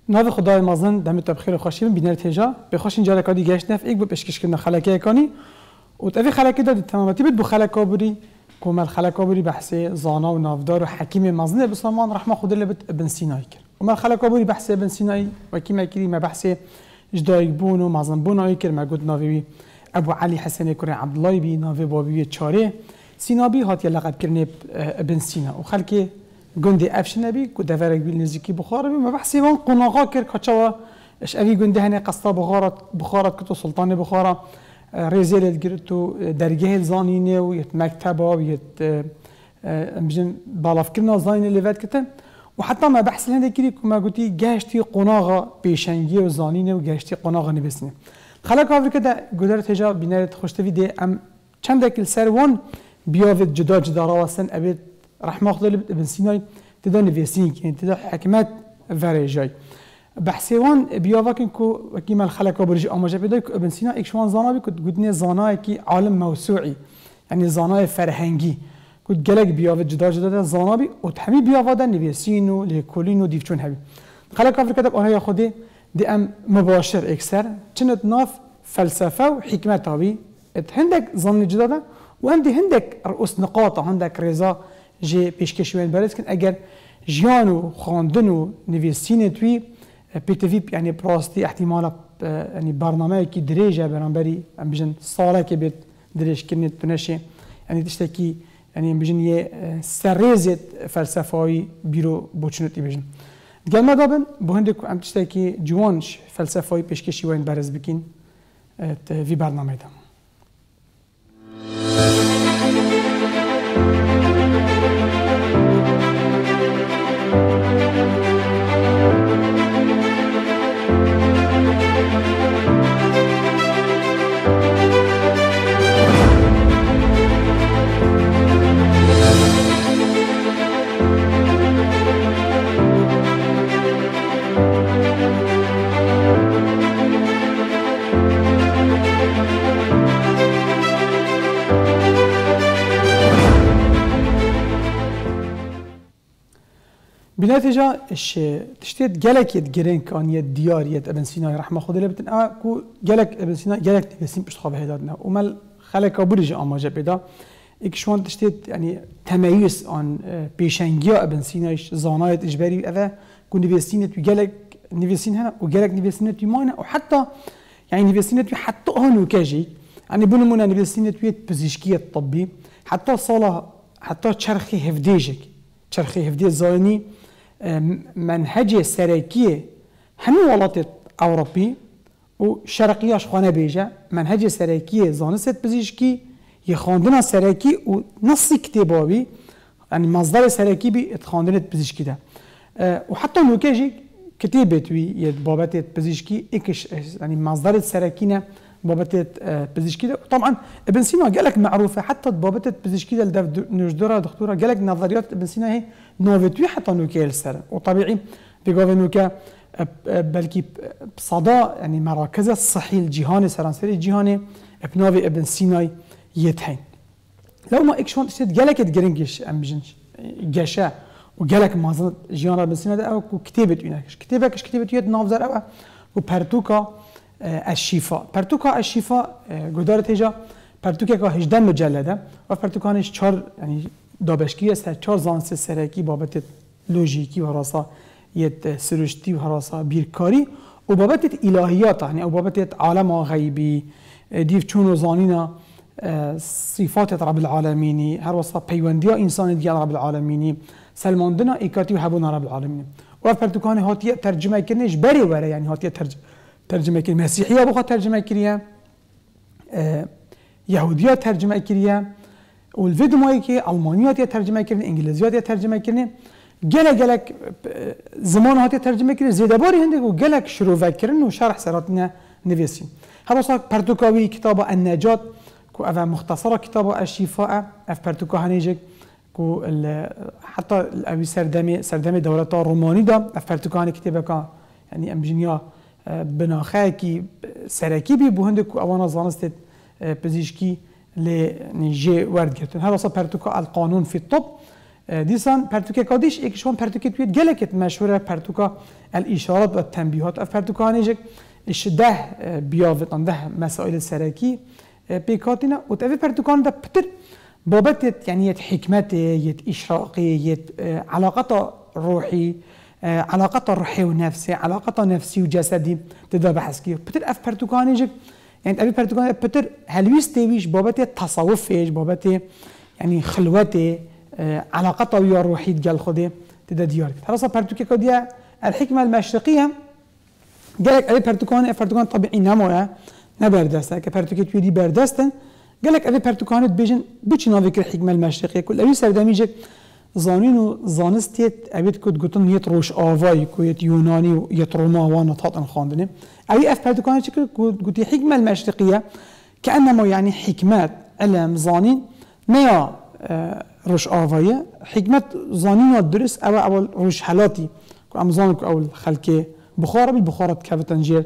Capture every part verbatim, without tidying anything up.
ناو خدای مازن دمت بخیر و خوشیم بینر تیجا بخوشین جاله کادی گشت نف ایک با پیشکش کردن خلاقی کانی و تفی خلاقی داد تمامی بید بو خلاقا بری کومل خلاقا بری بحث زانا و نافدار و حکیم مازن بسامان رحمه خود لبت ابن سینای کرد و مال خلاقا بری بحث ابن سینای و کی مکری ما بحث جدایک بون و مازن بون آی کرد ما گفت ناوی ابو علی حسن کره عبدالله بی ناوی بابی چاره سینابی هات لقب کردن ابن سینا و خلکی گنده افش نبی که دفرق بیل نزدیکی بخاره بی ما بحثی وان قناقا کرد کچوا اش اوی گنده هنه قصتا بخارت بخارت کتو سلطان بخاره رزیل گرتو درگاه زانینه و یت مکتبه و یت بجن بالاف کرنا زانین لیوت کتن و حتی ما بحث هنده کری که ما گوتی گشتی قناقا پیشنگی و زانینه و گشتی قناقا نبسنه خلاق آفریقا ده گذر تجا بینارت خوشتوی ده ام چند دکل سر وان بیاوید جدا جدا راوستن ابد رحمه خدا ابن سینای تدا نویسین که تدا حکمت ورجای بحثیوان بیاوکن کو وکی مال خلق برج آماجه پیدا که ابن سینا اکشوان زانا بی کد گودنی زانایی که عالم موسوعی یعنی زانای فرهنگی کد گلک بیاوید جدا جدا زانا بی و تهمی بیاوادن نویسین و لیکولین و دیفچون هبی خلق آفریقا دب آنها خودی دی ام مباشر اکثر چند ناف فلسفه و حکمت هاوی هندک زان جدا و عندي هندك رؤوس نقاط عندك رضا جي بيشكش وين بارز كن اگر جيانو خاندنو نويسين توي بي تي في يعني براستي احتمال يعني برنامج كي دريجه برانبري ام بجن صاله كي بيت دريج كنت تنشي يعني تشتكي يعني بجن يه سريزت فلسفاي بيرو بوچنتي بجن قال ما دابن بو هندك ام تشتكي جوانش فلسفاي بيشكش وين بارز بكين في برنامج ده بنتيجة اش تشتيت جالك يتجرين كان يد ديار يد ابن سينا رحمه خدا لبتن اه كو جالك ابن سينا جالك تبسيم باش تخاب هيدادنا ومال خلق برج اما جبدا اك شوان تشتيت يعني تميز عن بيشنجيا ابن سينا زانايت اجباري اذا كون نيفيسينت جالك نيفيسين هنا وجالك نيفيسينت ماينا وحتى يعني نيفيسينت حتى هون كاجي يعني بنمونا نيفيسينت بزيشكيه الطبي حتى صاله حتى شرخي هفديجك شرخي هفدي زاني منهج سركيه همي ولات اوروبي وشرقيه اشخانه بيجا منهج سركيه زانست بزيشكي يخاندنا سركي ونص كتاباوي يعني مصدر سركي بي اتخاندنت بزيشكي ده أه وحتى نوكاجي كتابت وي يد بابت بزيشكي اكش يعني مصدر سركينا بابت بزيشكي ده طبعا ابن سينا قالك معروفه حتى بابت بزيشكي ده نجدره دكتوره قالك نظريات ابن سينا هي نوفيتوي حتى نوكا السر وطبيعي بيقول نوكا بلكي بصدا يعني مراكز الصحي الجهاني سرانسري الجهاني بنوفي ابن سيناي يتحين لو ما اكشون تشت قالك تجرينجش ام بجنش جاشا وقالك ما جيانا ابن سينا ده او كتابت وينكش كتابكش كتابت يد نافزر او وبرتوكا الشفاء برتوكا الشفاء قدرت هجا برتوكا كا هجدان مجلده وبرتوكانش چهار يعني دابشکی است چهار زانس سرکی بابت لوژیکی و راسا یت سرشتی و راسا بیرکاری و بابت الهیات یعنی او بابت عالم غیبی دیو چون زانینا صفات رب العالمین هر واسا پیوندیا انسان دیگر رب العالمین سلماندنا ایکاتی و حبونا رب العالمین و پرتوکان هاتیه ترجمه کنش بری وره یعنی هاتیه ترجمه کنی مسیحیه بخواد ترجمه کریه یهودیه ترجمه کریه والفيديو ماي كي المانيات ترجمه كرن انجليزيات ترجمه كرن جلك جلك زمان هات ترجمه كرن زيد باري هندك وجلك شروع فكرن وشرح سراتنا نفيسين هذا صار برتوكاوي كتاب النجاة كو أفا مختصرة كتاب الشفاء اف برتوكا هنيجك كو حتى الأبي سردمي سردمي دولة الروماني دا اف برتوكا هني كتابك يعني امجنيا بناخاكي سركي بي بو هندك اوانا زانست بزيشكي لنجي ورد جرتن هذا صار برتوكا القانون في الطب دیسان پرتوکه کادیش یک شون پرتوکه توی گلکت مشهوره پرتوکا الاشارات و تنبیهات اف پرتوکا هنیجک اش ده بیاوتان ده مسائل سرکی بیکاتینا و تفی پرتوکان ده پتر بابت يعني يت حكمته يت إشراقي يت علاقته روحي علاقته روحي ونفسي علاقته نفسي وجسدي تدا بحث كيو بتر اف برتوكانيجك يعني ابي برتوكان بتر هلويس تيويش بابت تصوفيش بابت يعني خلوته علاقته ويا روحي ديال خدي تدا ديار خلاص برتوكي كوديا الحكمه المشرقيه قالك ابي برتوكان برتوكان طبيعي نموه نبردسته كبرتوكي تيودي بردستن قالك أبي برتوكانت بيجن بوشي نافيك الحكمة المشرقية كل أبي سردميجك زانينو زانستيت أبيت كود قطن يت روش آواي كو يت يوناني و يت روما وانا تاطن خاندنه أبي أف برتوكانت شكل قلت الحكمة المشرقية كأنما يعني حكمات علم زانين نيا روش آواي حكمة زانين الدرس أو أول روش حالاتي كو أمزانك أول خلكي بخارة بالبخارة كافتنجير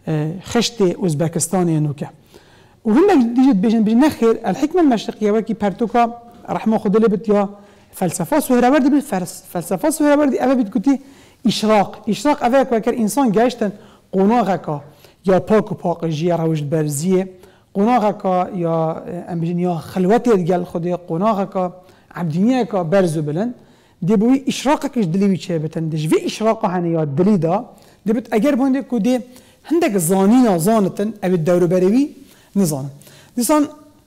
خشتي أوزبكستاني نوكا وهم ديجت بيجن بيجن نخير الحكمة المشرقية وكي برتوكا رحمه خد لبت يا فلسفة سهروردي بالفرس فلسفة سهروردي أبا بتقولي إشراق إشراق أبا وكر إنسان جاشتن قناغكا يا باكو باق جيا روش برزية قناغكا يا أم بيجن يا خلوتي دجال خدي قناغكا عبدينيكا برزو بلن دي بوي إشراقك إيش دليل شابتن دش في إشراقه هني يا دليدا دي بت أجر بوندك كودي عندك زانينا زانتن أبي الدور بريوي نظام دیسان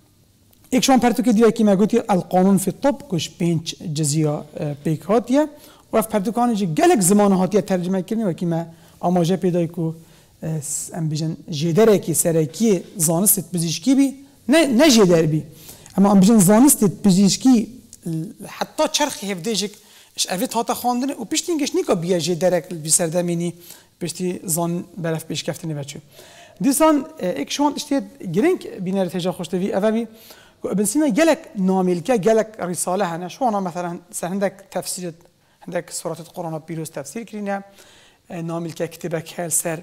یک شون پرتوکه دیگه که میگویی القانون فی الطب کش پنج جزیا پیک هاتیه و اف پرتوکانی جی گلک زمان هاتیه ترجمه کردن و که ما آماجه پیدای کو ام بیشن جدره کی سرکی زانست پزشکی بی نه نه جدر بی اما ام بیشن زانست پزشکی حتی چرخ هفدهجک اش افت هات خواندن و پیشتینگش نیکا بیا جدره بی سردمینی پیشتی زان برف پیش کفتنی بچه دیسان ایک شون اشتید گرینگ بینر تجا خوشتوی اولی ابن سینا گلک ناملکه گلک رساله هنه شوانا مثلا سر هندک تفسیر هندک سورات القرآن بیروز تفسیر کرینه ناملکه کتبک هل سر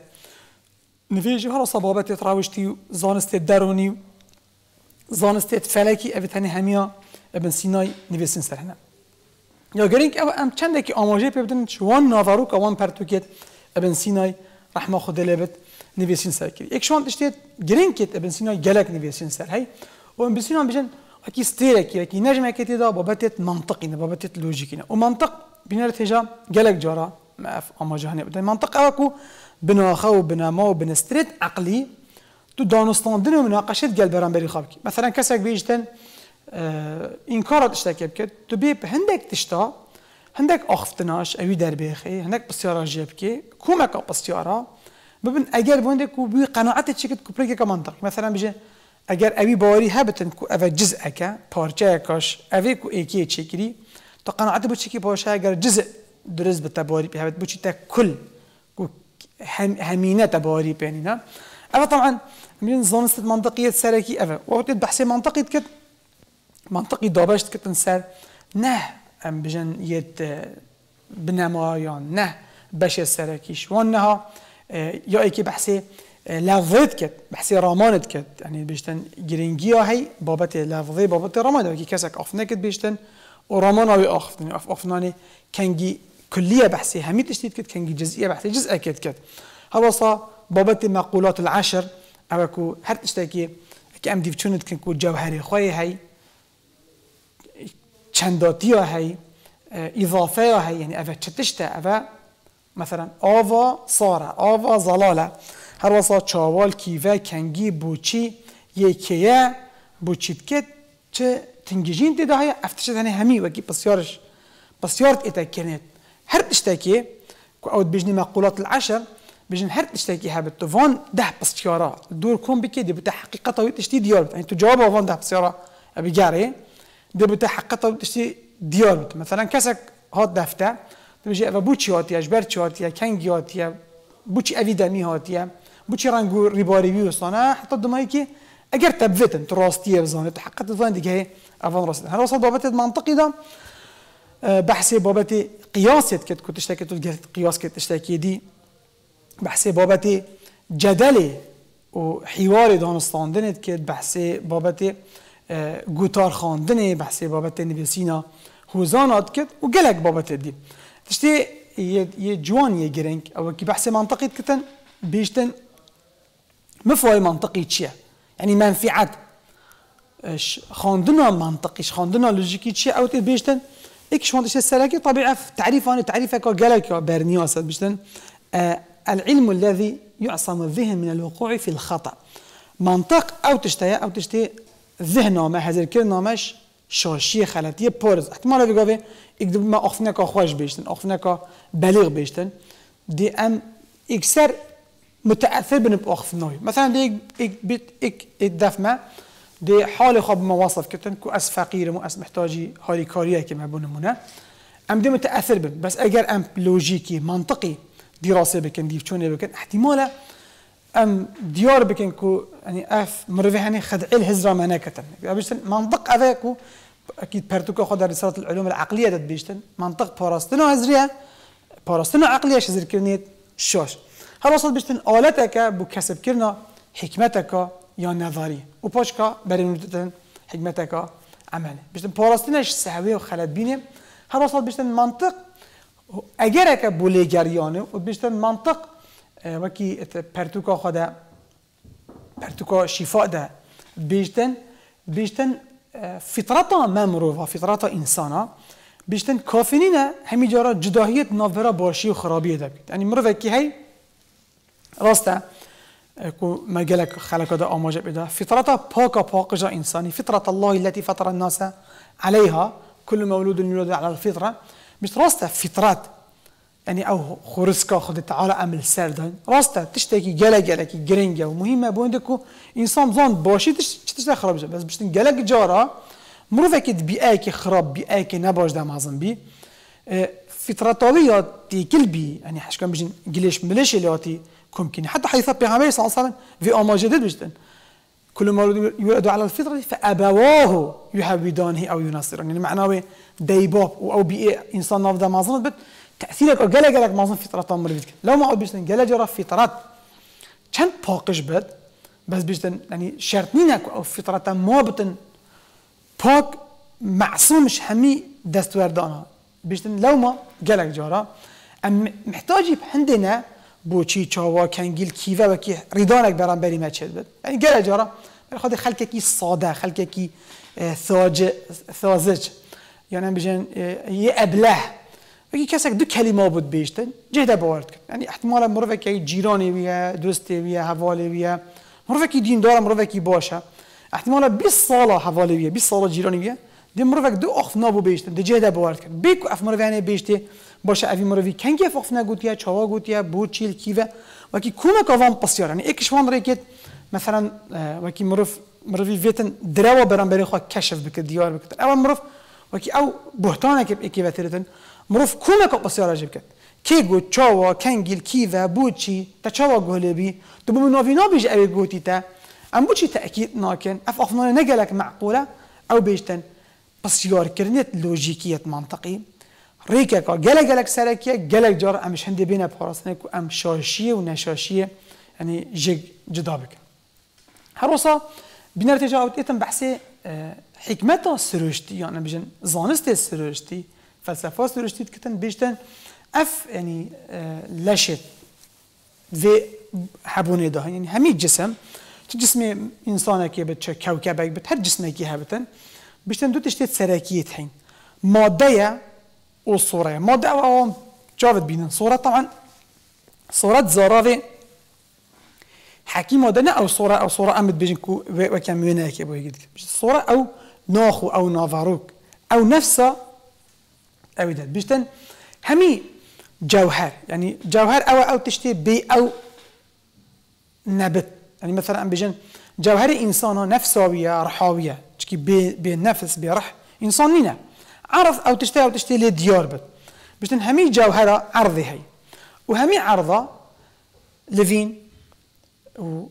نویجی هر صبابت تراوشتی زانست درونی زانست فلکی اوتنی همیا ابن سینای نویسین سر هنه یا گرینگ او ام چندکی آماجه پیبدن شوان ناواروک اوان پرتوکیت ابن سینای رحمه خود لبت نویسین سر کرد. یک شون داشتید گرین کت ابن سینا گلک نویسین سر هی و ابن سینا بیشتر اکی استیرکی اکی نجمه کتی دا بابتت منطقی نه بابتت لوجیکی نه و منطق بینر تجا گلک جارا ما اف اما جهانی بود منطق اوکو بناخه و بنما و بنسترد عقلی تو دانستان دنیا مناقشت گل برانبری خواب کی مثلا کسک بیشتن این کارات اشتکی بکرد تو بی هندک تشتا هندک آختناش اوی در بیخی هندک بسیارا جیب کی کومک بسیارا ببین اگر بونده کو بی قناعت چیکت کو پرگه منطق مثلا بيجي اگر اوی باوری هبتن کو اوی جزء کا پارچه کاش اوی کو اکی چیکری تو قناعت بو چیکی باشه اگر جزء درز به تباری به هبت بو چی تا کل کو همینه تباری بینینا اما طبعا من زانست منطقيه سرکی اوی وقت بحث منطقي كت منطقي دابشت كت سر نه ام بجن يت بنمایان نه بشه سرکیش وانها یا ایکی بحثی لفظت کت بحثی رامانت کت یعنی بیشتن گرینگی هایی بابت لفظی بابت رامان داری که کسک آفنه کت بیشتن و رامان هایی آفتنی آف آفنانی کنگی کلیه بحثی همیت اشتید کت کنگی جزئیه بحثی جزء کت کت هواصا بابت مقولات العشر او کو هر اشتاکی که ام دیوچونت کن کو جوهری خواه هایی چنداتی هایی اضافه هایی یعنی او چتشته او مثلا آوا صارة آوا زلالة هر وصا چاوال کیوه کنگی بوچی یکیه بوچیت کت چه تنگیجین دیده های افتشت هنه همی وکی بسیارش بسیارت اتاکنید هر اشتاکی که اود بجنی مقولات العشر بجن هر اشتاکی هبت وان ده بسیارا دور کن بکی دی بتا حقیقتا ویت اشتی دیار بت یعنی تو جواب وان ده بسیارا ابی گره دی بتا حقیقتا ویت اشتی دیار بت مثلا کسک هات دفته بيجي أبا بوشي هاتيا جبرتشي هاتيا كنجي هاتيا بوشي أبي دمي هاتيا بوشي رانجو ريباري بيوصانا حتى دمايكي أجر تبفتن تراستيه بزانه تحققت زان ديك هي أفان راست هل وصل بابت منطقي ده بحثي بابت قياس كت كنت اشتكي تقول قياس كت اشتكي دي بحثي بابت جدلي وحواري دانستاندنت كت بحثي بابت جوتار خاندني بحثي بابت نبيسينا هوزانات كت وقلق بابت الدين تشتي يه جوان يجرينك او كي بحث منطقي كتن بيشتن مفهوم منطقي تشيا يعني منفعات خاندنا منطقي خاندنا لوجيكي تشيا او بيشتن ايش شلون تشتي السلاكي طبيعه تعريف انا تعريفك قالك برني اسد بيشتن آه العلم الذي يعصم الذهن من الوقوع في الخطا منطق او تشتي او تشتي ذهنه ما هذا الكلمه مش شاشيه خلطيه بورز احتمال بيقول يكتب ما اخفناك خوش بيشتن اخفناك بليغ بيشتن دي ام اكثر متاثر بنب اخفناي مثلا دي اك بيت اك الدفمه دي حال خب مواصف كتن كو اس فقير مو اس محتاجي هاري كاريه كما بنمونه ام دي متاثر بن بس اگر ام لوجيكي منطقي دراسه بكن دي شلون بكن احتماله ام ديار بكن كو يعني اف مروي هني خدع الهزره مناكتن بيشتن منطق اذاكو اكيد برتوكا خد رساله العلوم العقليه دت بيشتن منطق باراستنو هزريه باراستنو عقليه شزر كرنيت شاش هل وصل بيشتن آلتك بو كسب كرنا حكمتك يا نظري وباشكا برينوتن حكمتك عملي بيشتن باراستنش سهويه وخلط بينه هل وصل بيشتن منطق اجرك بو ليجريانه وبيشتن منطق وكي برتوكا خد برتوكا شفاء ده بيشتن بيشتن فطرتا ممروفه فطرتا انسانا بيشتن كافينينا همي جارا جداهيه نافرا باشي وخرابيه ده يعني مروفه كي هي راسته كو ما قالك خلق ده اماجه بده فطرتا باكا باقجه انساني فطره الله التي فطر الناس عليها كل مولود يولد على الفطره مش راسته فطرات يعني او خورسكا خد تعالى عمل سردن راسته تشتكي جلا جلكي جرينجا ومهمه بوندكو انسان زون باشي تشتغل خراب بس باش تنقلك جاره مروفك بيئاك خراب بيئاك نباش ده معظم بي فطرتاويه تي كلبي يعني حش كان بيجي جليش مليش اللي ممكن حتى حديث النبي صلى الله عليه وسلم في اما جديد بيجتن كل ما يولد على الفطره فابواه يهودانه او ينصرانه يعني معناه ديباب او بيئه انسان نافذه معظم بت تاثيرك قال قالك معظم فطرات مريض لو ما قلت بيشتن قال جرى فطرات كان باقش بد بس بيشتن يعني شرطنينك او فطرات ما بتن باق معصوم مش همي دستور دانا بيشتن لو ما قالك جرى ام محتاج عندنا بوچی چاوا کنگیل کیوه و کی ریدانک برام بری ما چد بد يعني قال جرى خاطر خلقه کی ساده خلقه کی ثاج ثازج يعني بيجن ي ابله وكي كسك دو كلمه بود بيشتن جهده باورد يعني احتمالا مروه كي جيراني ويا دوستي ويا حوالي ويا مروه كي دين دار مروه كي باشه احتمالا بیست ساله حوالي ويا بیست ساله جيراني ويا دي مروه دو اخنا بو بيشتن دي جهده باورد بيكو اف مروه يعني بيشتي باشه اوی مروی کنگی افخنا گوتیا چاوا گوتیا بود چیل کیوه وکی کومه کاوام پسیار یعنی ایکش وان ریکت مثلا وکی مروف مروی ویتن دروا برام بری خو کشف بک دیار بک اول مروف وکی او بهتانه که ایکی وترتن مروف کومه کا پسیار جب کت کی گوت چاوا کنگیل کیوه بود چی تا چاوا گولبی تو بو نوینا بیج اوی گوتی تا ام بود چی تاکید ناکن اف افنان نگلک معقوله او بیشتن پسیار کردنیت لوجیکیت منطقی ريكا جلك جلك سركية جلك جار أمش هندي بينا بحراسنا كو أم شاشية ونشاشية يعني جج جدابك هروسا بنرتجع أوت إتم بحثي حكمتها سروشتي يعني بيجن زانست سروشتي فلسفة سروشتي كتن بيجتن أف يعني لشت في حبوني ده يعني همي جسم جسم إنسانه كي بتش كوكبك بتهر جسمه كي هبتن بيجتن دو تشتت سركية حين مادية والصورة مادة أو جافت بينا صورة طبعا صورة زراوي حكيم مادة أو صورة أو صورة أمد بيجنكو وكم ويناك أبو يجد صورة أو ناخو أو نافاروك أو نفسه أو ده بيجتن همي جوهر يعني جوهر أو أو تشتي بي أو نبت يعني مثلا أم بيجن جوهر إنسانه نفساوية رحاوية تشكي بي بالنفس برح إنسانينا عرض او تشتري او تشتري لي ديار بد باش همي جوهره عرضي هي وهمي عرضه لفين و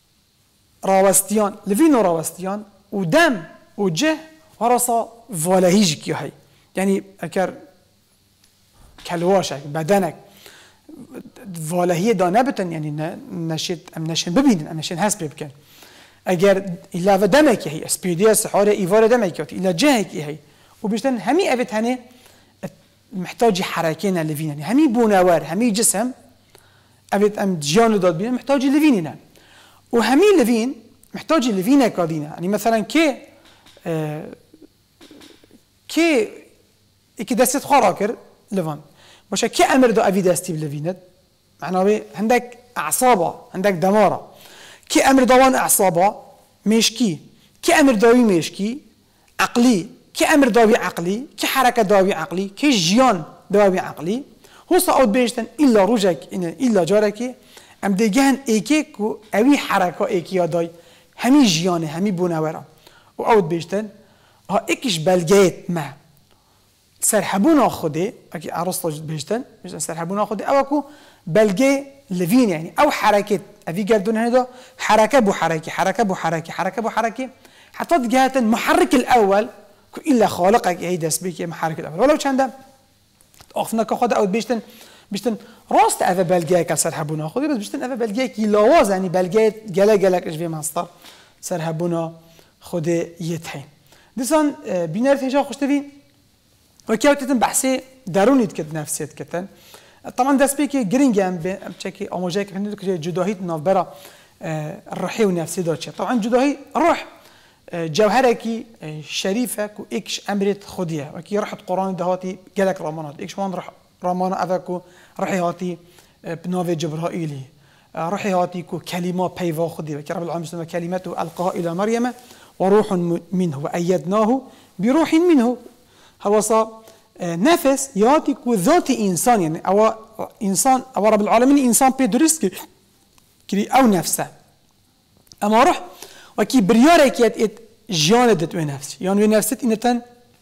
راوستيان لفين وراوستيان ودم وجه ورصا فولاهيجك هي يعني اكر كلواشك بدنك فولاهيه دانبتن يعني نشيت ام نشين ببين ام نشين هاس بكن اگر الا دمك هي اسبيديا سحاره ايفار دمك الى جهك هي وبيشتن همي أبت هني محتاج حركينا لفين يعني همي بوناور همي جسم أبت أم جيانو داد بينا محتاج لفيننا وهمي لفين محتاج لفينا كادينا يعني مثلا كي آه كي إكي دستت خراكر لفان باشه كي أمر دا أبي دستي بلفينت معناه عندك أعصابه عندك دماره كي أمر دوان أعصابه مشكي كي أمر داوي مشكي عقلي كي أمر داوي عقلي كي حركة داوي عقلي كي جيان داوي عقلي هو صعود بيشتن إلا رجك إلا جارك أم ديجهن إيكيكو أوي حركة إيكيا داي همي جيانه همي بونورا وعود بيشتن ها إكش بلجيت ما سرحبونا خده أكي عرصة بيشتن بيشتن سرحبونا خده أو أكو بلجي لفين يعني أو حركة أفي قردون هذا حركة بو حركة حركة بو حركة حركة بو حركة حتى جهة محرك الأول إلا خالقك هي دسبيك محرك الأول ولو كان ده أخفنا كخد أو بيشتن بيشتن راست أفا بلجي كسرحبونا خده بس بيشتن أفا بلجي كي لواز يعني بلجي جلا جلاك إيش في مصدر سرحبونا خده يتحين ديسان بينار تيجا خوش تبين وكيف تتم بحثي دروني تكت نفسيت كتن طبعا دست بيكي جرينجام بشكل أموجاك عندك جداهية نافبرة الروحية والنفسية داتشي طبعا جداهية روح جوهركي شريفة كو إكش أمرت خدية وكي رحت قرآن دهاتي جالك رامانات إكش وان رح رامان أذاكو روحي هاتي بنافي جبرائيلي روحي هاتي كو كلمة بيفا خدية وكي رب العالمين سمى كلمته ألقاها إلى مريم وروح منه وأيدناه بروح منه هوصا نفس ياتي كو ذات إنسان يعني أو إنسان أو رب العالمين إنسان بيدرس كري أو نفسه أما روح وكي بريارك يت جاندت ونفس يعني ونفسه إنتن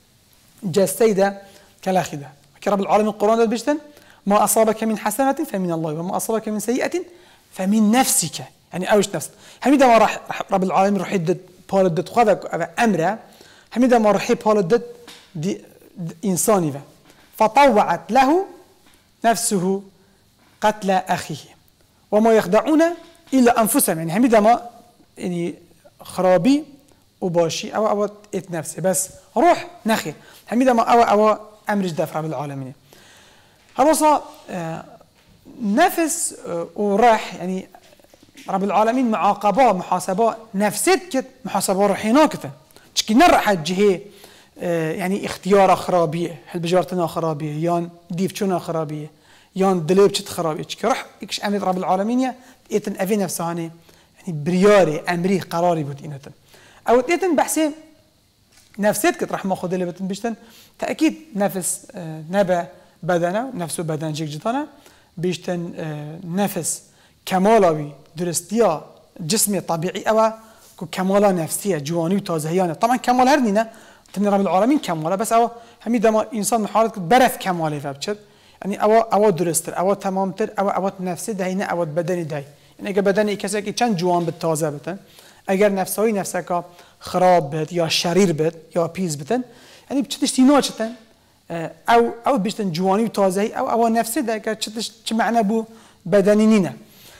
جسيدة كلاخدة وكي رب العالمين القرآن ده بيشتن ما أصابك من حسنة فمن الله وما أصابك من سيئة فمن نفسك يعني أوش نفس هميدا ما راح رب العالمين روح يدد بالدت خذك أمره هميدا ما روح بالدت دي إنساني فطوعت له نفسه قتل أخيه وما يخدعون إلا أنفسهم يعني هميدا ما يعني خرابي وباشي أو أو إت نفسه بس روح نخي هميدا ما أو أو أمر دفع بالعالمين هذا آه نفس آه وراح يعني رب العالمين معاقبة محاسبة نفسيت محاسبة روحينا كده تشكي نرح جهة يعني اختيار خرابية هل بجارتنا خرابية يان ديفشونا خرابية يان دليبشت خرابية تشكي رح إكش أمر رب العالمين إيتن أفي نفساني يعني برياري أمري قراري بود إنتن أو إيتن بحسي نفسيت كت رح ما خذ اللي بتن بيشتن تأكيد نفس نبا بدنا نفسه بدن جيك جتانا بيشتن نفس كمالوي درستيا جسمي طبيعي أو كمالا نفسية جواني وتازهيانة طبعا كمال هرنينا تني رب العالمين كماله بس أو هميدا ما إنسان محارت برث كماله فبشد يعني أو أو درستر أو تمامتر أو أو نفسي دهينا أو بدني ده يعني أجر بدني كسر كي كان جوان بالتازه بتن أجر نفسوي نفسك خراب بت يا شرير بت يا بيز بتن يعني بتشتش تينوشتن أو أو بيشتن جواني وتازه أو أو نفسي ده كتشتش معنى بو بدني نينا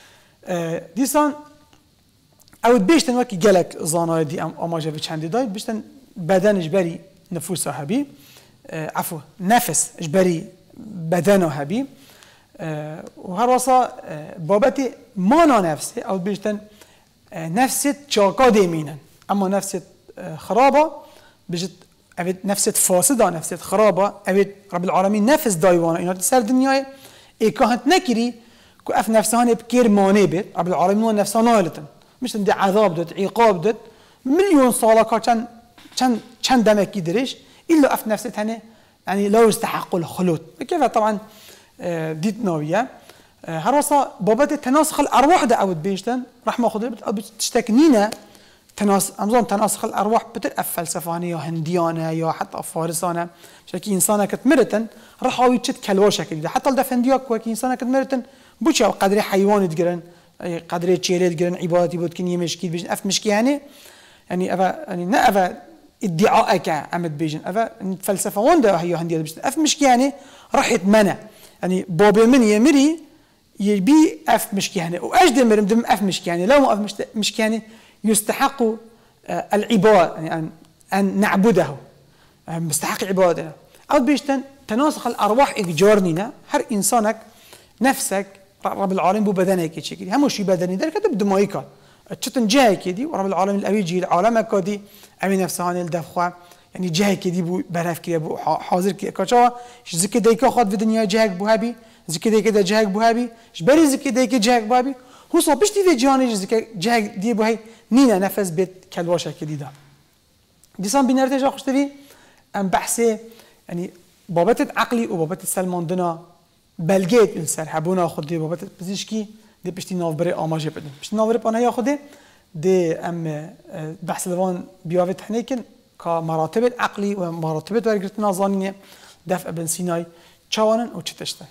ديسان أو بيشتن وكي جالك زاناي دي أم أماجة بتشاندي داي بيشتن بدن إجباري نفوسه هبي آه عفوا نفس إجباري بدنه هبي آه وهروسا آه بابتي مانا نفسي أو بيشتن آه نفسي تشاكا ديمينا أما نفسي آه خرابة بيجت أبد نفسي فاسدة نفسي خرابة أبد رب العالمين نفس دايوانا إنه تسر الدنيا إيه كانت نكري كو أف نفسهاني بكير ماني بيت رب العالمين نفسها نايلتن مش تندي عذاب دت عقاب دت مليون صالة كان كان كان دمك يدريش إلا أف نفسه هنا يعني لا يستحق الخلود كيف طبعا ديت نوية هروسا بابات تناسخ الأرواح ده أود بيشتن رحمة خضر بتشتكنينا تناس أمزون تناسخ الأرواح بتر فلسفانية يا هنديانة يا حتى فارسانة شكل إنسانة كتمرتن رحاوي تشت كلوا شكل ده حتى الدف هندياك وكي إنسانة كتمرتن بوش أو قدر حيوان يتجرن قدر تشيل يتجرن عبادتي بود كني مشكل بيجن أف مشكل يعني يعني أفا يعني نا أفا ادعاءك عمد بيجن أفا الفلسفة وندا هي هندية بيجن أف مشكل يعني راح يتمنى يعني بابي من يمري يبي أف مشكل يعني وأجد مرم دم أف مشكل يعني لو ما أف مشكل يعني يستحق العبادة يعني أن أن نعبده مستحق عبادة أو بيشتن تناسخ الأرواح إجارنينا هر إنسانك نفسك رب العالمين بو بدنك يشكل هم شيء بدني ده كده بدمايك تشتن جاي كدي ورب العالمين الأبي جيل عالمك كدي أبي نفسه هان الدفخة يعني جاي كدي بو برف كده بو حاضر كده كشوا زك ديك خد في الدنيا جاك بو هبي زك ديك ده جاك بو هبي شبري زك ديك جاك بو هبي هو صابش دي في جاني زك جاك دي بو هاي نينا نفس بيت كالواشة كدي ده ديسان بينرتجع خوش تبي أم بحثي يعني بابت عقلي وبابت سلمان دنا بلجيت السر حبونا خدي بابت بزيشكي دي بشتي نافبري آماجي بدن بشتي نافبري أنا يا خدي دي أم بحث لوان بيافت حنيكن كمراتب عقلي ومراتب ورقت نازانية دفع ابن سيناي تشاونن وتشتشته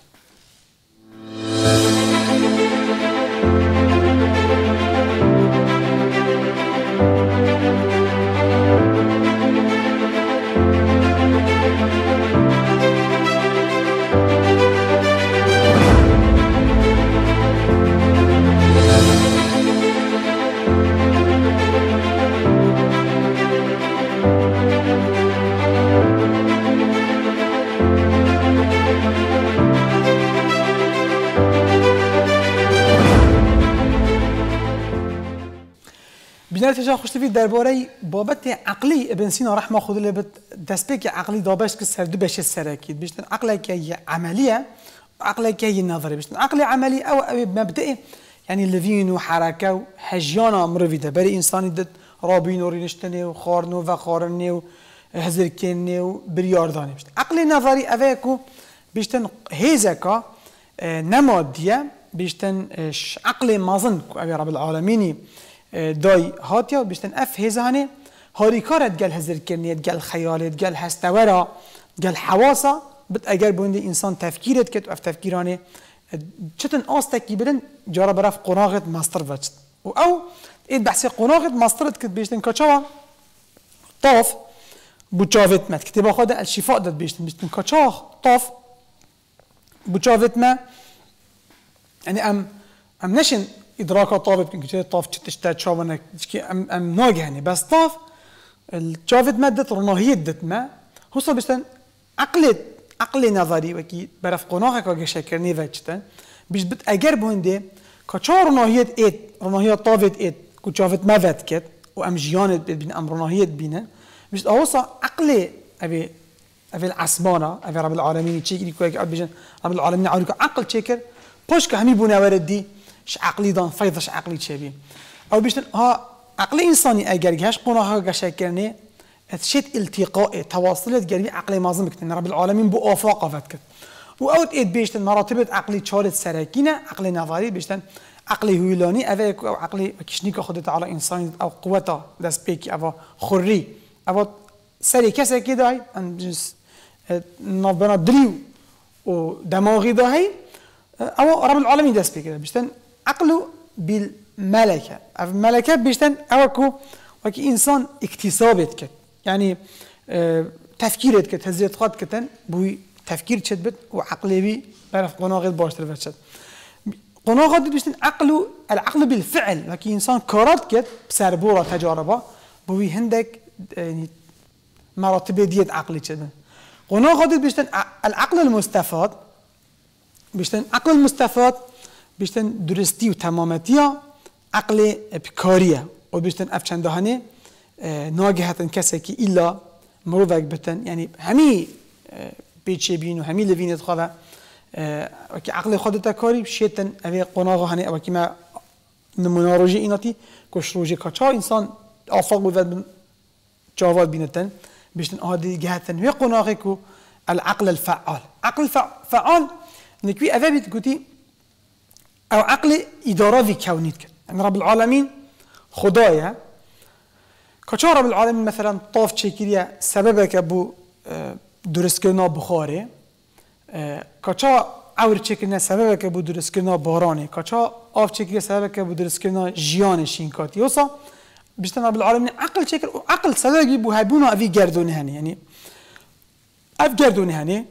بنرتجع خوش تفيد درباري بابت عقلي ابن سينا رحمه خود اللي بت دسبيك عقلي دابش كسر دو بش السراكيد بيشتن عقلك هي عمليه عقلك هي نظري بيشتن عقلي عملي او, أو مبدئي يعني لفين وحركه وحجيانا مروفيده بري انساني دت رابين ورينشتني وخارنو وخارني وهزركني وبريارداني بيشتن عقلي نظري افيكو بيشتن هيزكا نماديه بيشتن عقلي مازن ابي رب العالمين داي هاتيا بيشتن اف هزانه هاريكارت قال هزر كرنيت قال خيالت قال هستورا قال حواسا بت اگر بوند انسان تفكيرت كت اف تفكيرانه چتن استكي بدن جرى برف قناغت ماستر وجت او ايد بحث قناغت ماسترت كت بيشتن كچوا طاف بوچاوت مت كتاب خود الشفاء داد بيشتن بيشتن كچا طاف بوچاوت ما يعني ام ام نشن إدراكه طابت كن كتير طاف تشتت شاونك أم أم ناجي يعني بس طاف الشافت مادة رناهية دت ما هو صار بيشتن عقلي عقلي نظري وكي برف قناعك وكي شكرني فجتن بيش بت أجر بهندي كشار رناهية إيد رناهية طافت إيد كشافت ما فات كت وأم جيانت بين أم رناهية بينا بيش هو صار عقلي أبي أبي العسمانة أبي رب العالمين تشيكري كويك أبي رب العالمين عارك عقل تشكر بوش كهمي بنا وردي ش عقلي دان فيضش عقلي تشبيه او بيشتن ها عقلي انساني اگر هاش قناها قشكرني اتشت التقاء تواصلت قربي عقلي مازم كتن رب العالمين بو افاق فتك واوت ايد بيشتن مراتب عقلي تشارت سراكينه عقلي نظري بيشتن عقلي هويلاني افيك او عقلي كشنيك خدت على انسان او قوته دسبيك او خري او سري كسر كده ان جنس نبنا دريو ودماغي داهي او رب العالمين دسبيك بيشتن عقله بالملكة الملكة بيشتن أوكو وكي إنسان اكتسابت كت يعني اه تفكيرت كت هزيت خد كتن بوي تفكير تشد وعقله بي بعرف قناغت باشتر فتشد قناغت بيشتن عقله العقل بالفعل وكي إنسان كارات كت بسربورة تجاربه بوي هندك يعني مراتب ديت عقلي تشد قناغت بيشتن العقل المستفاد بيشتن عقل المستفاد بيشتن درستي وتمامتيا عقل بكاريه وبيشتن افشان دهانه ناجحة كسكي إلا مروفك بتن يعني همي بيتشي بين وهمي لفين تخاذ وكي عقل خدته كاري شيتن أبي قناغه هني أو كما نموناروجي إناتي كش روجي كشا إنسان أفاق بود جواد بينتن بيشتن هذه جهتن هي قناغكو العقل الفعال عقل فعال نكوي أبي بتقولي أو عقل إدارة في كونيت يعني رب العالمين خدايا كشا رب العالمين مثلا طاف شكلية سببك أبو درست كرنا بخاري كشا عور شكلنا سببك أبو درست كرنا باراني كشا آف شكلية سببك أبو درست كرنا جيان شينكاتي يوصا بيشتنا رب العالمين عقل شكل عقل سببك أبو هبونا أبي جردوني هني يعني أب جردوني هني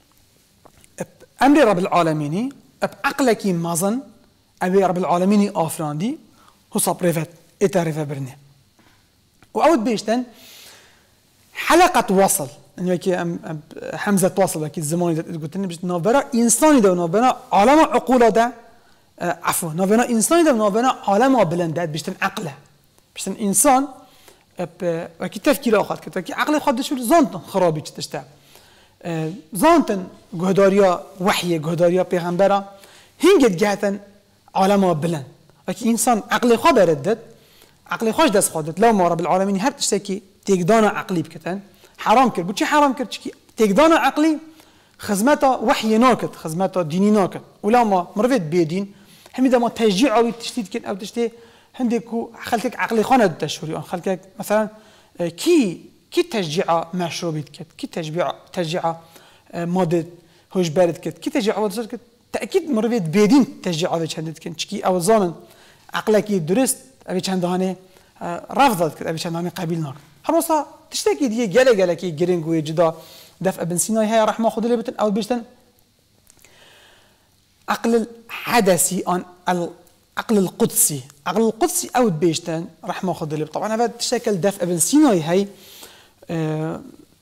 أمر رب العالمين أب عقلك مازن أبي رب العالمين آفراندي هو صبرفت إتعرف برنه وأود بيشتن حلقة وصل يعني كي ام حمزه تواصل كي الزمان قلت لنا باش نوبرا انساني ده نوبرا عالم عقول ده عفوا نوبرا انساني ده نوبرا عالم بلندات باش عقله باش انسان وكي تفكير اخر كي عقل خد شو زانتن خرابي تشتا زانتن جهداريا وحي جهداريا پیغمبره هنگت جهتن عالم بلند وكي انسان عقل خو بردد عقل خوش دست خودت لو ما رب العالمين هر تشتكي تيقدانا عقلي بكتن حرام كر بوچي حرام كر چكي تيقدانا عقلي خزمتا وحي ناكت خزمتا ديني ناكت ولا ما مرفت بيدين حميدا ما تشجيع او تشتيت كن او تشتي هندكو خلكك عقلي خانه تشوري خلكك مثلا كي كي تشجيع مشروبيت كت كي تشجيع تشجيع ماده هوش بارد كت كي تشجيع وصل كت تاكيد مرفت بيدين تشجيع او چندت كن چكي او زمن عقلك درست ابي چند هانه رفضت كت ابي چند هانه قبيل ناك هروسا تشتكي دي جاله جاله كي جرينغ وجدا دفع ابن سينا هي رحمه خذ لبتن او بيشتن عقل الحدثي عن العقل القدسي عقل القدسي او بيشتن رحمه خذ لب طبعا هذا تشكل دفع ابن سينا هي آه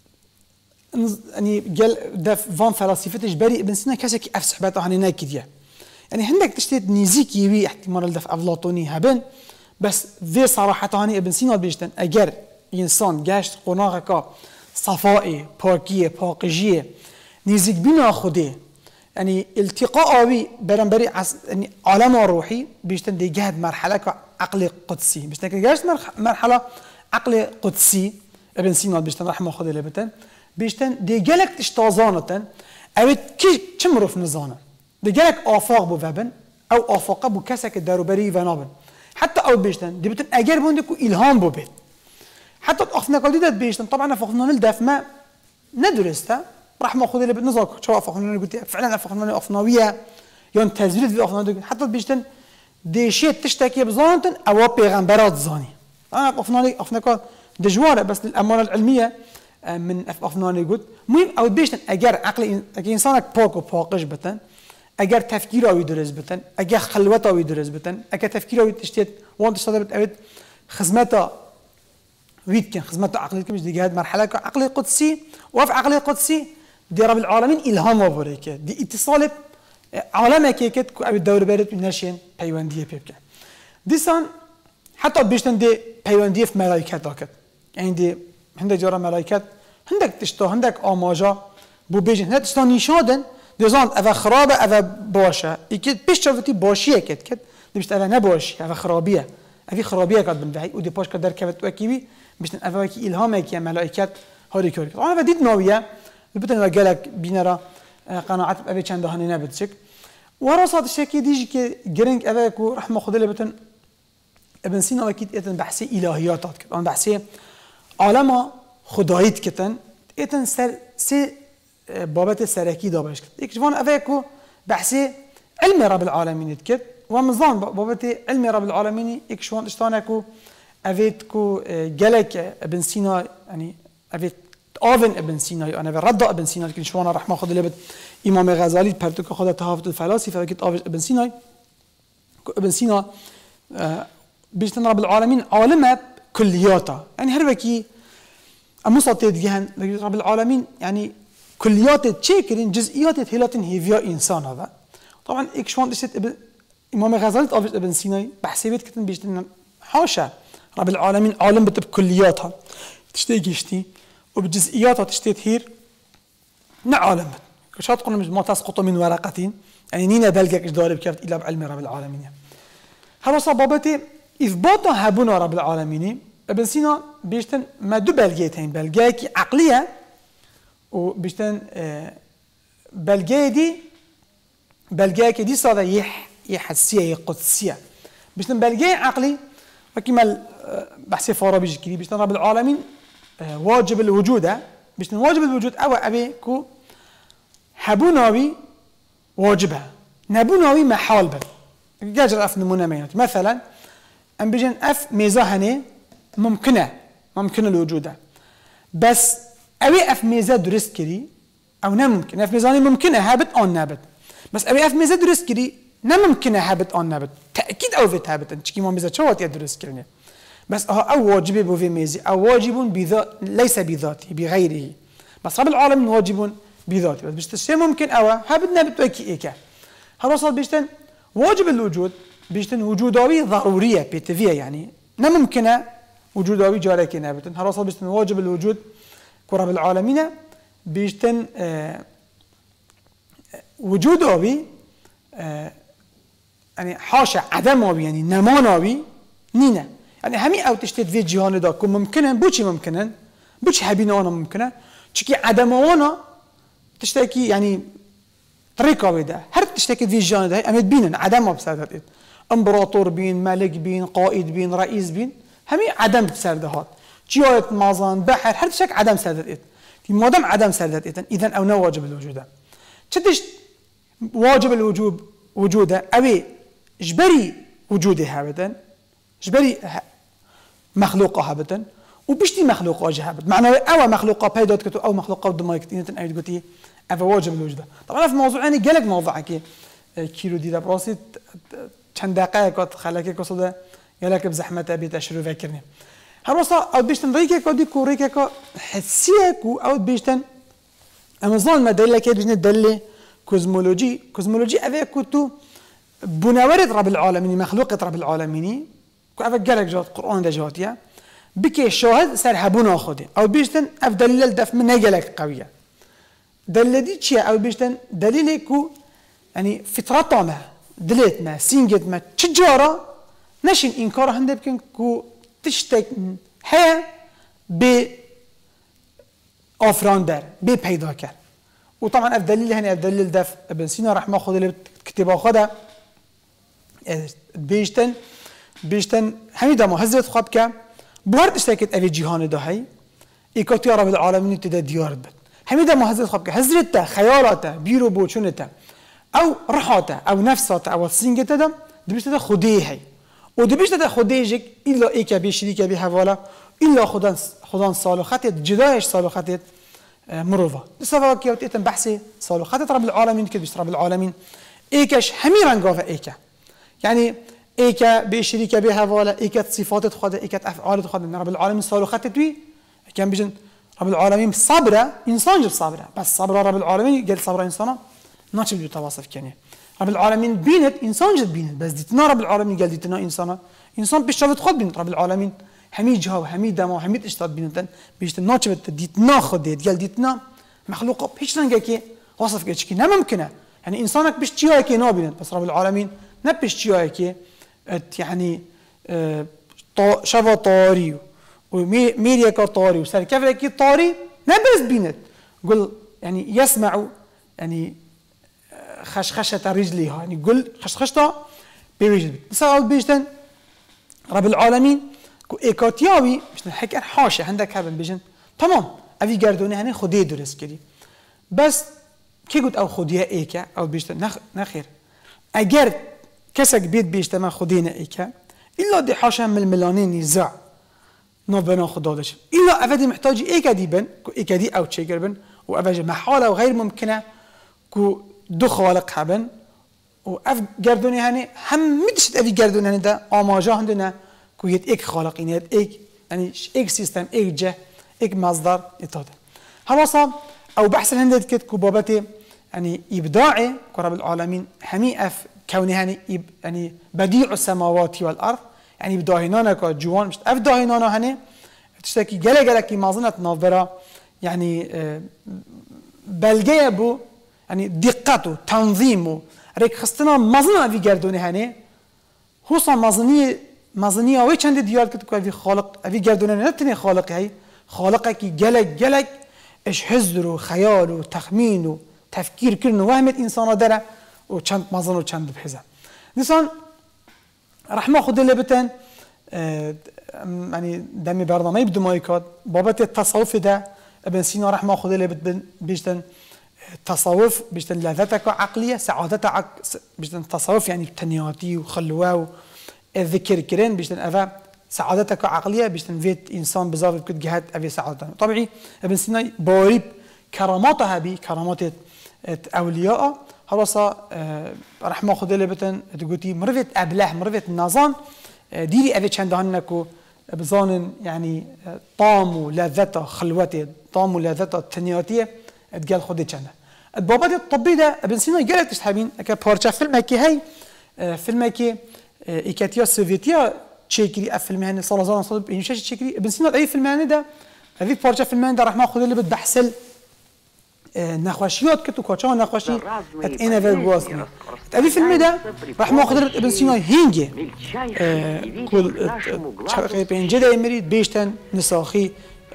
يعني قال دف فان فلسفتش بري ابن سينا كاسك افسح بات هاني ناكديه يعني عندك تشتيت نيزيكي وي احتمال الدفع افلاطوني هبن بس ذي صراحه هاني ابن سينا بيشتن اجر انسان گشت قناغه صفائي پاکیه پاکیه نزدیک بنا خوده يعني التقاء برنبري يعني عالم روحي بيشتن دي جهد مرحله عقل قدسي بيشتن جهد مرحله عقل قدسي ابن سينا بيشتن رحمه خذ لبتن بيشتن دي جلك تشتازانتن او كي تمرف نزانه دي جلك افاق بو فبن او افاق بو كسك داروبري ونابن حتى او بيشتن دي بتن اجر بوندكو الهام بو بيت حتى افنا قلدت بيشتن طبعا افقنا الدف ما ندرسته راح ما خذ لي بالنظر شو افقنا قلت فعلا افقنا افناويه يون تزويد في افنا حتى بيشتن دي شيء تشتكي بزانتن او بيغمبرات زاني انا افنا لي افنا دجواره بس للامانه العلميه من افنا لي قلت مهم او بيشتن اجر عقل انسانك باكو باقش بتن اگر تفكيره ويدرس بتن اگر خلوته ويدرس بتن اگر تفكيره وتشتت وانت اشتغلت اوت خدمته ويد كان خدمته عقلي كمش دي جهاد مرحله عقلي قدسي وفي عقلي قدسي دي رب العالمين الهام وبركه دي اتصال عالمك كيكت ابي الدور بارد ناشين بيوانديه بيبكا دي سان حتى بيشتن دي بيوانديه في ملائكه داكت يعني دي عندك جرى ملائكه عندك تشتو عندك اماجا بو بيجن هاد تشتو نيشادن دي زان اذا خرابه اذا باشا اكيد بيش شفتي باشيه كت كت دي مش اذا نباش اذا خرابيه افي خرابيه قد بنبعي ودي باش قدر كبت وكيبي باش افاكي الهامك يا ملائكه هوري كورك طبعا بديت نويه بتن قالك بينرا قناعات ابي چند هاني نبتشك ورصات الشكي ديجي كي جرينك اباكو رحمه خذ لي بتن ابن سينا اكيد اتن بحثي الهياتات كت انا بحثي عالم خدايت كتن اتن سر سي بابت سركي دابش كت اكشفون اباكو بحثي علم رب العالمين كت ومزان بابت علم رب العالمين اكشفون اشتانكو افيتكو جلك ابن سينا يعني افيت آون ابن سينا انا رد ابن سينا لكن شوانا رحمه خذ لبت امام غزالي برتك خذ تهافت الفلاسفه فكت آون ابن سينا ابن سينا بيشتن رب العالمين عالمه كلياته يعني هربكي امصات جهن رب العالمين يعني كليات تشيكرين جزئيات هيلاتن هيفيا انسان هذا طبعا ايك شوان دشت ابن امام غزالي آون ابن سينا بحسبت كتن بيشتن حاشا رب العالمين عالم بتب كلياتها تشتي جشتي وبجزئياتها تشتي تهير نعالم كشات قلنا ما تسقط من ورقتين يعني نينا بلقك ايش داري بكفت الا بعلم رب العالمين هذا صبابتي اثبات هبونا رب العالمين ابن سينا بيشتن ما دو بلقيتين بلقاكي عقليه وبيشتن آه بلقاي دي بلقاكي دي صار يح يحسيه قدسيه بيشتن بلقاي عقلي وكما بحثي فارابي جكري بيشتن رب العالمين واجب الوجود بيشتن واجب الوجود او ابي كو حبوناوي واجبها نبوناوي محال بل جاجر اف نمونه مينات مثلا ام بيجن اف ميزه ممكنه ممكن الوجود بس ابي اف ميزه درست كري او نممكن اف ميزاني ممكنه هابت اون نابت بس ابي اف ميزه درست كري نممكنه هابت اون نابت تاكيد او فيت هابت انت كيما ميزه شوات يدرس كرني بس او واجب بو في ميزي او واجب بذات ليس بذاته بغيره بس رب العالمين واجب بذاته. بس بيشتن شيء ممكن أو هبدنا بتوكي إيكا هروصل بيشتن واجب الوجود بيشتن وجوداوي ضرورية بيتفيا يعني نممكنه وجوداوي جارك نابتن هروصل بيشتن واجب الوجود كرب العالمين بيشتن آه وجوداوي آه يعني حاشا عدماوي يعني نماناوي نينا يعني همي او تشتت في جهان دا كون ممكنه بوشي ممكنه بوشي هبينا انا ممكنه تشكي عدموانا تشتكي يعني طريقه ودا هر تشتكي في جهان دا امد بينا عدم بسبب امبراطور بين ملك بين قائد بين رئيس بين همي عدم بسبب هات جيات مازان بحر هر تشك عدم سردت ما دام عدم سردت اذا او نو واجب الوجود تشتش واجب الوجوب وجوده أبي جبري وجوده هابدا جبري مخلوقه هابدا وبشتي مخلوقه جهابد معناه أو مخلوقه بيدات كتو أو مخلوقه دماغك تينتن أيد قلتي أبى واجب الوجوده طبعا في موضوع أنا جالك موضوع كي كيلو دي براسي چند دقيقة خلاك كصدا جالك بزحمة أبي تشرو فكرني هروصا أو بيشتن ريكا كودي كوريكا كو حسيك أو بيشتن أمازون ما دلله كي بيشتن دلله كوزمولوجي كوزمولوجي أذا كنتو بنورد رب العالمين مخلوقة رب العالمين كأذا جالك جات قرآن دجاتيا بكي شاهد سرها بنا خده أو بيشتن أفضل الدف من نجلك قوية دليل دي شيء أو بيشتن دليل كو يعني فطرة ما دليت ما سينجت ما تجارة نشين إنكار هندب كن كو تشتك هي ب أفراندر ببيداكر وطبعا الدليل هنا الدليل ده ابن سينا رحمه الله اللي كتبه خده بيشتن بيشتن حميده مهزت خبكه بورد اشتكت ابي جهان ده هي ايكوتي رب العالمين تدا ديار بد حميده مهزت خبكه هزرته خيالاته بيرو بوچونته او رحاته او نفساته او سينجته ده بيشتده خديه هي ودبيشتده خديجك الا ايك بيشريك به حواله الا خدان خدان صالحات جدايش صالحات مروفا لسه كيوت إتن بحثي صالو خدت رب العالمين كده بيش رب العالمين إيكش هميرا قافة إيكا يعني إيكا بشريكة بها ولا إيكا صفات خدا إيكا أفعال خدا إن رب العالمين صالو خدت دوي كان بيجن رب العالمين صبرة إنسان جب صبرة بس صبرة رب العالمين قال صبرة إنسانه ناتش بدو تواصف كنيه رب العالمين بينت إنسان جد بينت بس ديتنا رب العالمين قال ديتنا إنسانه إنسان بيشتغل خد بينت رب العالمين همي جهة وهمي دم وهمي اشتاد بينتن بيشت ناتشبت ديتنا خديت قال ديتنا مخلوقه بيش رنجا كي وصف كي نما ممكنه يعني انسانك بيش تشيا كي نابينت بس رب العالمين نبيش تشيا كي يعني اه شفا طاري وميريا كطاري وسركفه كي طاري نبز بينت قل يعني يسمع يعني خشخشه رجليها يعني قل خشخشتها برجل بس بيشتن رب العالمين كو إيكاتياوي مش نحكي حاشة عندك هذا بيجن تمام أبي جردوني هني خديه درس كذي بس كي قلت أو خديه إيكا أو بيجتن نخ نخير أجر كسك بيت بيجتن خدينا إيكا إلا دي حاشة من الملانين يزع نوبنا خدادش إلا أفدي محتاج إيكا دي بن كو إيكا دي أو تشيجر بن وأفجي محالة وغير ممكنة كو دو خالق حبن وأف جردوني هني هم مدشت أبي جردوني هني ده آماجه عندنا كويت إيك خالقين إيك يعني إيك سيستم إيك جه إيك مصدر إتاده هوصا أو بحث الهندد كت كبابته يعني إبداعي كرب العالمين همي أف كونه يعني يعني بديع السماوات والأرض يعني بداهنانا كجوان مش أف داهنانا هني تشتكي جل جل كي مازنة نافرة يعني بلجية بو يعني دقته تنظيمه ريك خستنا مازنة في جردونه هني هو صار مازنية مازنية وين چند ديار كتو كأفي خالق أفي جردونه نتني خالق هاي خالقه كي جلك جلك إيش حزر وخيال وتخمين وتفكير كرنه وهمت إنسان دره وچند مازن وچند بحزه نسان رحمة خود اللي بتن اه يعني دمي برنامج يبدو ما يكاد بابت التصوف ده ابن سينا رحمة خود اللي بتن بيجتن تصوف بيجتن لذتك عقلية سعادتك عق... بيجتن تصوف يعني تنياتي وخلوه الذكر كرين بيجتن أفا سعادتك عقلية بيجتن فيت إنسان بزاف كد جهات أبي سعادته طبيعي ابن سينا بوريب كراماتها بي كرامات أولياء هرسا اه رحمة خود اللي بتن تقولي مرفت أبله مرفت النظام اه ديري أبي چند هنكو بزانن يعني طعم ولذته خلوته طعم ولذته تنياتيه تقال خودي كنا البابات الطبي ده ابن سينا قالت تحبين كبارشا فيلم كي هي فيلم كي ايكاتيا السوفيتيه تشيكري افلم هن صلازان صلب انشاش تشيكري ابن سينا اي فيلم هن ده هذيك بارشا فيلم هن ده راح ناخذ اللي بده حسل نخوشيات كتو كوتشان نخوشي ات انا في الواسطه هذيك فيلم ده راح ناخذ ابن سينا هينجي كل شرقي بين جدا يمريد بيشتن نساخي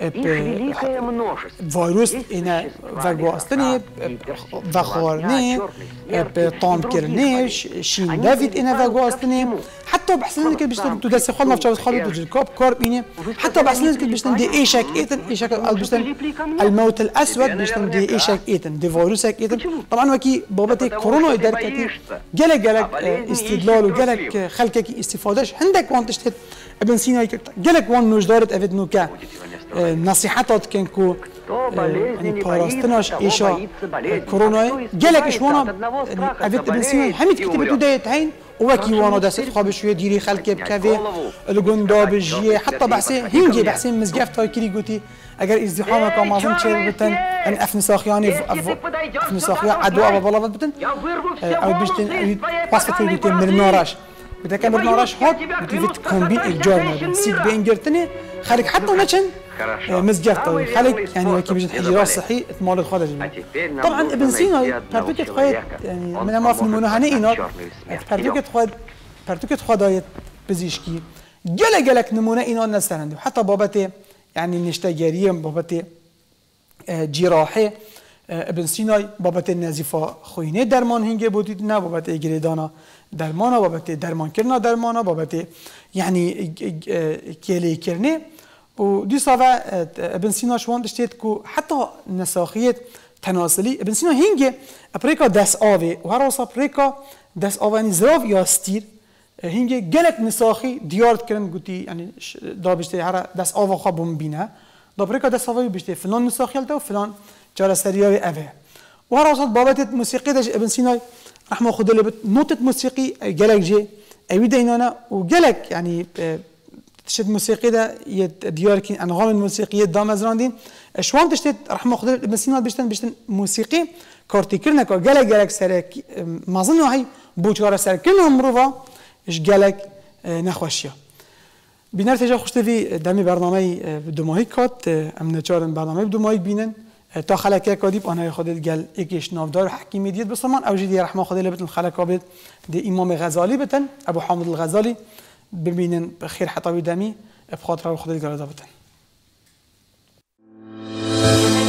فيروس اینا وگواستنی وخورنی طعم کردنیش شین داوید اینا وگواستنی حتی بحثن که بیشتر تو دست خود نفچه خالد تو جلکاب کار بینی حتی بحثن که بیشتر دی ایشک ایتن ایشک ال بیشتر الموت الاسود بیشتر دی ایشک ایتن دی فيروسك ایتن طبعا وکی بابت کرونا در کتی جلک جلک استدلال و جلک خلق کی استفادهش هندک وانتش تد ابن سینا جلک وان نوجدارت افید نوکا نصيحتات كنكو يعني باراستناش ايشا كورونا جالك شوانا افيت ابن سينا حميد كتبتو دايت هين وكي وانا دست خاب شويه ديري خلك بكافي الجوندا بجيه حتى بحسين هينجي بحسين مزجاف تاكري قوتي اگر ازدحام كان مازن تشير بتن ان افن ساخياني افن ساخيا عدو ابا بلا بتن او بيشتن واسفه بتن مرناراش بدا كان مرناراش هات بتفيت كومبين الجورنال سيد بينجرتني خليك حتى ونشن مزجات خلق يعني وكي بيجي حجرات صحي مال الخارج طبعا ابن سينا برتوكت خد يعني من ما في المنهنه اينا برتوكت خد برتوكت خدايت بزيشكي جل جلك نمونه اينا نستند حتى بابتي يعني نشتاجريه بابتي جراحه ابن سينا بابتي نزيفه خوينه درمان هنگه بودید نه بابتي گریدانا درمانا بابتي درمان کرنا درمانا بابتي يعني كيلي كرنه و دي صافا ابن سينا شوان دشتيت كو حتى نساخية تناسلي ابن سينا هنگه ابريكا دس آوي و هر وصا ابريكا دس آواني زراف يا ستير هنگه گلك نساخي ديارت كرن قوتي يعني دا بشتي هر دس آوا خوابون بينه دا ابريكا دس آوي بشتي فلان نساخي هلتا و فلان جارة سرياوي اوه و هر وصا بابت موسيقى داش ابن سينا رحمه خود اللي بت نوتة موسيقى گلك جي اوي دينانا و گلك يعني تشد موسيقى ده ديار كين انغام الموسيقيه دام ازراندين شوان تشد رحمه خضر ابن سينا بيشتن بيشتن موسيقي كارتيكلنا كو جالك جالك سرك ما ظنوا هي بوچاره سر كلهم مروفا اش جالك نخوشيا بنرتجا خوشتوي دمي برنامه دوماهي كات ام نچارن برنامه دوماهي بينن تا خلقه کادیب آنها خودت گل یکیش نافدار حکیمی دیت بسمان اوجی دی رحمه خدا لبتن خلقه بید دی امام غزالی بتن ابو حامد الغزالی ببینن بخیر حطاوی دمی بخاطر خدا گل دابتن